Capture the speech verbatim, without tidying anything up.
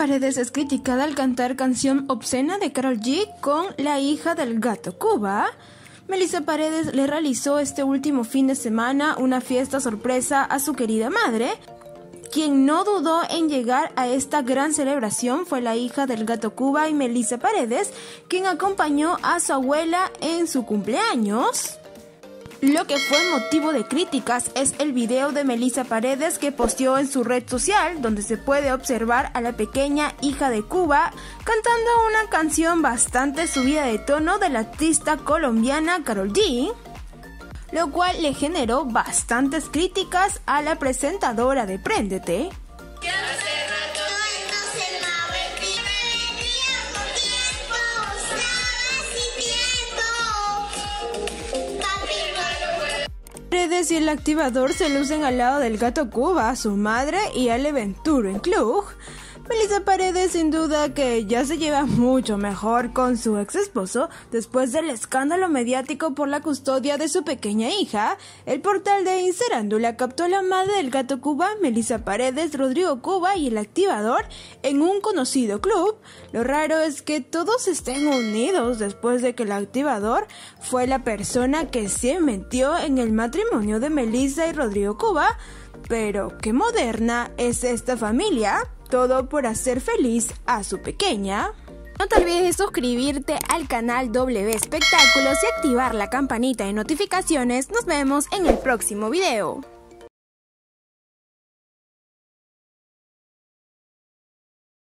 Paredes es criticada al cantar canción obscena de Karol G con la hija del gato Cuba. Melissa Paredes le realizó este último fin de semana una fiesta sorpresa a su querida madre. Quien no dudó en llegar a esta gran celebración fue la hija del gato Cuba y Melissa Paredes, quien acompañó a su abuela en su cumpleaños. Lo que fue motivo de críticas es el video de Melissa Paredes que posteó en su red social, donde se puede observar a la pequeña hija de Cuba cantando una canción bastante subida de tono de la artista colombiana Karol G, lo cual le generó bastantes críticas a la presentadora de Préndete. Paredes y el activador se lucen al lado del gato Cuba, su madre y Ale Ventura en Cluj. Melissa Paredes sin duda que ya se lleva mucho mejor con su ex esposo después del escándalo mediático por la custodia de su pequeña hija. El portal de Instarándula captó a la madre del gato Cuba, Melissa Paredes, Rodrigo Cuba y el activador en un conocido club. Lo raro es que todos estén unidos después de que el activador fue la persona que se metió en el matrimonio de Melissa y Rodrigo Cuba. Pero qué moderna es esta familia. Todo por hacer feliz a su pequeña. No te olvides de suscribirte al canal W Espectáculos y activar la campanita de notificaciones. Nos vemos en el próximo video.